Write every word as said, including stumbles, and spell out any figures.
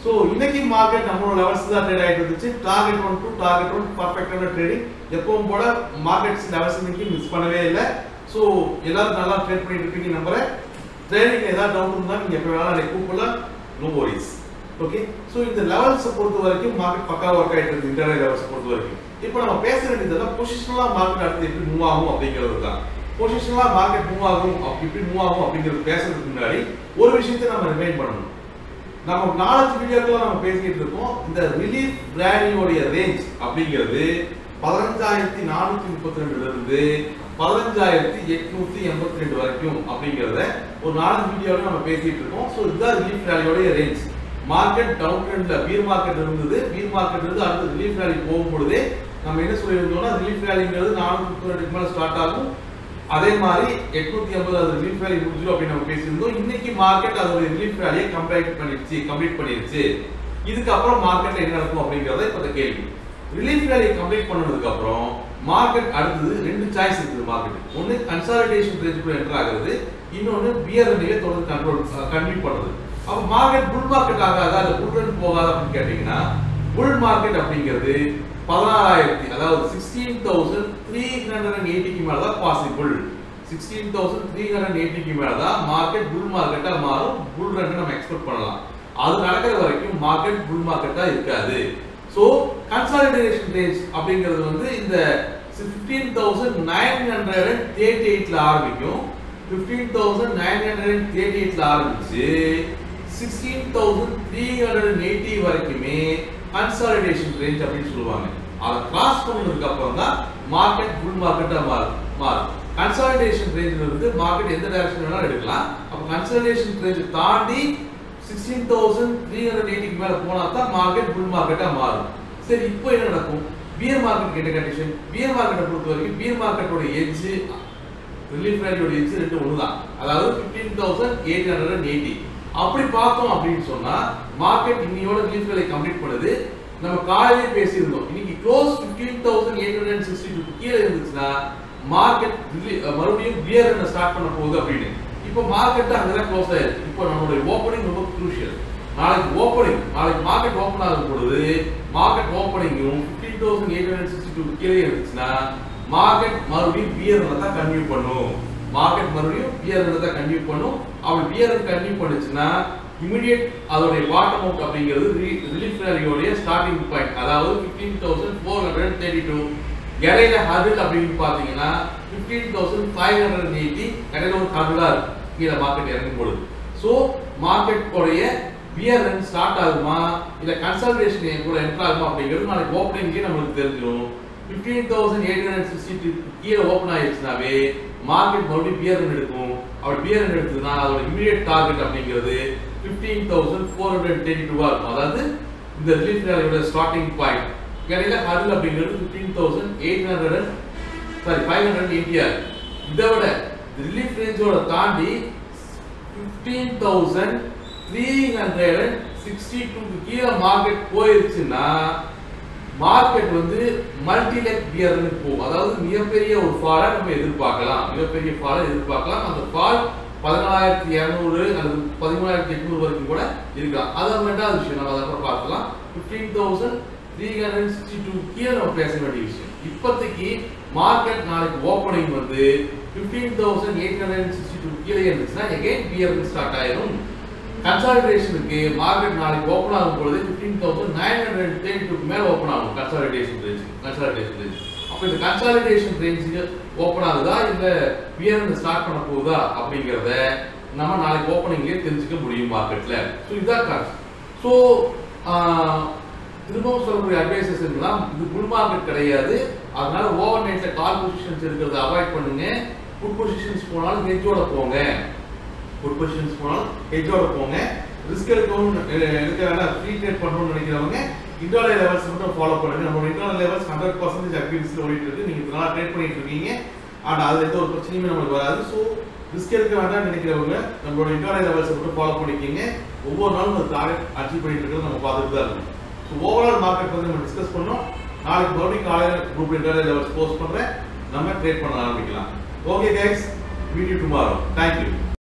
So இன்னைக்கு market நம்மளோட levels தான் ட்ரேட் ஆயிட்டு இருந்துச்சு. Target one to target one பர்ஃபெக்ட்டான ட்ரேடிங். எப்பவும் போல மார்க்கெட்ஸ் லெவல்ஸ் இன்னைக்கு மிஸ் பண்ணவே இல்ல. சோ எல்லாரும் நல்லா ட்ரேட் பண்ணிட்டு இருக்கீங்க நம்புறேன். ட்ரேடிங்ல ஏதாவது டவுட் இருந்தா நீங்க எப்ப வேணாலும் எனக்கு கூப்பிடலாம். No worries. ஓகே. சோ இந்த லெவல்ஸ் பொறுத்த வரைக்கும் மார்க்கெட் பக்கா வர்க் ஆயிட்டு இருக்கு இன்டர்டே லெவல்ஸ் பொறுத்த வரைக்கும். இப்போ நம்ம பேச வேண்டியது பொசிஷனலா மார்க்கெட் அடுத்து எப்படி மூவ் ஆகும் அப்படிங்கிறது தான். பொசிஷனலா மார்க்கெட் மூவ் ஆகும் எப்படி மூவ் ஆகும் அப்படிங்கிறது பேசுறதுக்கு முன்னாடி ஒரு விஷயத்தை நம்ம ரிமைண்ட் பண்ணணும். நம்ம நாலஞ்சு வீடியோக்களை நம்ம பேசிட்டு இருக்கோம். இந்த ரிலீஃப் ரேலியோட ரேஞ்ச் அப்படிங்கிறது பதினஞ்சாயிரத்தி நானூத்தி முப்பத்தி ரெண்டுல இருந்து பதினஞ்சாயிரத்தி எட்நூத்தி எண்பத்தி ரெண்டு வரைக்கும் அப்படிங்கறத ஒரு நாலஞ்சு வீடியோல நம்ம பேசிட்டு இருக்கோம். சோ இதுதான் ரிலீஃப் ரேலியோட ரேஞ்ச். மார்க்கெட் டவுன் ட்ரெண்ட்ல பீர் மார்க்கெட் இருந்தது. பீர் மார்க்கெட் இருந்து அடுத்து ரிலீஃப் ரேலி போகும்போது நம்ம என்ன சொல்லியிருந்தோம்னா ரிலீஃப் ரேலிங்கிறது நானூத்தி முப்பத்தி ரெண்டுக்கு மேல ஸ்டார்ட் ஆகும். அதே மாதிரி எட்நூத்தி ஐம்பது அது ரிலீஃப் ரேலி முடிஞ்சிடும் அப்படின்னு நம்ம பேசியிருந்தோம். இன்னைக்கு மார்க்கெட் அதோட ரிலீஃப் ரேலியை கம்ப்ளீட் பண்ணிடுச்சு கம்ப்ளீட் பண்ணிடுச்சு. இதுக்கப்புறம் மார்க்கெட்ல என்ன நடக்கும் அப்படிங்கறத இப்ப கேள்வி. ரிலீஃப் ரேலியை கம்ப்ளீட் பண்ணதுக்கு அப்புறம் மார்க்கெட் அடுத்தது ரெண்டு சாய்ஸ் இருக்குது மார்க்கெட். ஒன்னு கன்சாலிடேஷன் ரேஞ்சுக்குள்ள என்டர் ஆகுறது, இன்னொன்னு பியர் ரன்னிலே தொடர்ந்து கண்ட்ரோல் கண்டினியூ பண்றது. அப்ப மார்க்கெட் புல் மார்க்கெட் ஆகாதா இல்ல புல் ரன் போகாதா அப்படின்னு கேட்டீங்கன்னா புல் மார்க்கெட் அப்படிங்கிறது பதினாறாயிரத்தி அதாவது சிக்ஸ்டீன் தௌசண்ட் த்ரீ ஹண்ட்ரட் எயிட்டிக்கு மேலதான் possible. Sixteen thousand three hundred எயிட்டிக்கு மேலதான் மார்க்கெட் புல் மார்க்கெட்டா மாறும். புல் ரன் நம்ம எக்ஸ்பெக்ட் பண்ணலாம். அது நடக்கிற வரைக்கும் மார்க்கெட் புல் மார்க்கெட்டா இருக்காது. சோ கன்சாலிடேஷன் ரேஞ்ச் அப்படிங்கிறது வந்து இந்த fifteen thousand nine hundred thirty எயிட்ல ஆரம்பிக்கும். Fifteen thousand nine hundred thirty எயிட்ல ஆரம்பிச்சு sixteen thousand three hundred eighty வரைக்குமே கன்சாலிடேஷன் ரேஞ்ச் அப்படின்னு சொல்லுவாங்க. அதை கிராஸ் பண்ணதுக்கு அப்புறம் தான் மார்க்கெட் புல் மார்க்கெட்டா மாறும் மாறும் கன்சாலிடேஷன் ரேஞ்ச்ல இருந்து மார்க்கெட் எந்த டைரக்ஷன் வேணாலும் எடுக்கலாம். அப்ப கன்சாலிடேஷன் ரேஞ்ச் தாண்டி சிக்ஸ்டீன் தௌசண்ட் த்ரீ ஹண்ட்ரட் எயிட்டிக்கு மேல போனா தான் மார்க்கெட் புல் மார்க்கெட்டா மாறும். சரி, இப்போ என்ன நடக்கும்? பியர் மார்க்கெட் கேட்ட கண்டிஷன். பியர் மார்க்கெட்டை பொறுத்த வரைக்கும் பியர் மார்க்கெட்டோட எட்ஜ் ரிலீஃப் ரேலியோட எட்ஜ் ரெண்டு ஒண்ணுதான். அதாவது fifteen thousand eight hundred eighty. அப்படி பார்த்தோம் அப்படின்னு சொன்னா மார்க்கெட் இன்னையோட ரிலீஃப் ரேலியை கம்ப்ளீட் பண்ணுது. நம்ம காலையிலே பேசியிருந்தோம் இன்னைக்கு close fifteen thousand eight hundred sixty two கீழே இருந்துச்சுன்னா மார்க்கெட் மறுபடியும் பியர் ரன் ஸ்டார்ட் பண்ண போகுது அப்படின்னு. இப்போ மார்க்கெட் அங்கதான் க்ளோஸ் ஆயிருக்கு. இப்போ நம்மளுடைய ஓப்பனிங் ரொம்ப குரூஷியல். நாளைக்கு ஓப்பனிங் நாளைக்கு மார்க்கெட் ஓப்பன் ஆகும் பொழுது மார்க்கெட் ஓப்பனிங்கும் fifteen thousand eight hundred sixty two கீழே இருந்துச்சுன்னா மார்க்கெட் மறுபடியும் பியர் ரன் தான் கன்டினியூ பண்ணும். மார்க்கெட் மறுபடியும் பியர் ரன் தான் கன்டினியூ பண்ணும். அப்படி பியர் ரன் கன்டினியூ பண்ணுச்சுன்னா இமிடியேட் அதோட பாட்டம் அவுட் அப்படிங்கிறது ரிலீஃப் ரேலியோட ஸ்டார்டிங் பாயிண்ட் அதாவது fifteen thousand four hundred thirty two. இடையில ஹர்டில் அப்படின்னு பாத்தீங்கன்னா fifteen thousand five hundred eighty இடையில ஒரு ஹர்டிலா இருக்கு கீழே மார்க்கெட் இறங்கும் பொழுது. ஸோ மார்க்கெட் உடைய பியர் ரன் ஸ்டார்ட் ஆகுமா இல்ல கன்சாலிடேஷன் கூட என்டர் ஆகுமா அப்படிங்கிறது நாளைக்கு ஓப்பனிங்கே நம்மளுக்கு தெரிஞ்சிடும். Fifteen thousand eight hundred sixty two கீழே ஓப்பன் ஆயிடுச்சுனாவே மார்க்கெட் மறுபடியும் பியர் ரன் எடுக்கும். அப்படி பியர் ரன் எடுத்ததுன்னா அதோட இமிடியேட் டார்கெட் அப்படிங்கிறது fifteen thousand four hundred thirty டூவா இருக்கும். அதாவது இந்த ரிலீஃப் ரேலியோட ஸ்டார்டிங் பாயிண்ட். இடையில ஹர்டில் அப்படிங்கிறது fifteen thousand eight hundred sorry five hundred எயிட்டியா இருக்கு. இதை விட ரிலீஃப் ரேஞ்சோட தாண்டி fifteen thousand three hundred sixty டூக்கு கீழே மார்க்கெட் போயிருச்சுன்னா மார்க்கெட் வந்து மல்டிலெக் பியர்னு போகும். அதாவது மிகப்பெரிய ஒரு ஃபாலை நம்ம எதிர்பார்க்கலாம். மிகப்பெரிய ஃபாலை எதிர்பார்க்கலாம். அந்த ஃபால் பதினாலாயிரத்தி இருநூறு அல்லது பதிமூணாயிரத்தி எட்நூறு வரைக்கும் கூட இருக்கலாம். அது ரெண்டாவது விஷயம் நம்ம அதை அப்புறம் பார்க்கலாம். Fifteen thousand three hundred sixty two கீழே நம்ம பேச வேண்டிய விஷயம். இப்போதைக்கு மார்க்கெட் நாளைக்கு ஓப்பனிங் வந்து fifteen thousand eight hundred sixty two கீழே இருந்துச்சுன்னா எகைன் பியர் ஸ்டார்ட் ஆயிரும். கன்சாலிடேஷனுக்கு மார்க்கெட் நாளைக்கு ஓப்பன் ஆகும் பொழுது fifteen thousand nine hundred thirty டூக்கு மேல ஓப்பன் ஆகும் கன்சாலிடேஷன் ரேஞ்ச் கன்சாலிடேஷன் ரேஞ்ச். அப்ப இந்த கன்சாலிடேஷன் ரேஞ்சுக்கு ஓப்பன் ஆகுதா இல்ல பியர் ஸ்டார்ட் பண்ண போகுதா அப்படிங்கறத நம்ம நாளைக்கு ஓப்பனிங்லேயே தெரிஞ்சுக்க முடியும் மார்க்கெட்ல. ஸோ இதான் கான்செப்ட். ஸோ திரும்பவும் சொல்லக்கூடிய அட்வைசஸ் என்னன்னா இது புல் மார்க்கெட் கிடையாது. அதனால ஓவர் நைட்ல கால் பொசிஷன்ஸ் இருக்கிறத அவாய்ட் பண்ணுங்க. புட் பொசிஷன்ஸ் போனாலும் ஹெட்ஜோட போங்க. புட் பொசிஷன்ஸ் போனாலும் ஹெட்ஜோட போங்க. ரிஸ்க் எடுக்கணும் எடுக்க வேணாம் ஃப்ரீ ட்ரேட் பண்ணணும்னு நினைக்கிறவங்க இன்டர்டே லெவல்ஸ் மட்டும் ஃபாலோ பண்ணுங்க. நம்மளோட இன்டர்னல் லெவல்ஸ் ஹண்ட்ரட் பர்சன்டேஜ் அக்யூரஸில் ஓடிட்டு இருக்கு. நீங்க இதனால ட்ரேட் பண்ணிட்டு இருக்கீங்க. அண்ட் அதுல எந்த ஒரு பிரச்சனையுமே நம்மளுக்கு வராது. ஸோ ரிஸ்க் எடுக்க வேண்டாம்னு நினைக்கிறவங்க நம்மளோட இன்டர்டே லெவல்ஸ் மட்டும் ஃபாலோ பண்ணிக்கிங்க. ஒவ்வொரு நாளும் ஒரு டார்கெட் அச்சீவ் பண்ணிட்டு இருக்கிறது நம்ம பார்த்துட்டு தான் இருக்கோம். ஸோ ஓவரால் மார்க்கெட் வந்து நம்ம டிஸ்கஸ் பண்ணோம். நாளைக்கு மறுபடியும் காலையில் குரூப் இன்டர்டே லெவல்ஸ் போஸ்ட் பண்றேன். நம்ம ட்ரேட் பண்ண ஆரம்பிக்கலாம். Okay guys, meet you tomorrow. Thank you.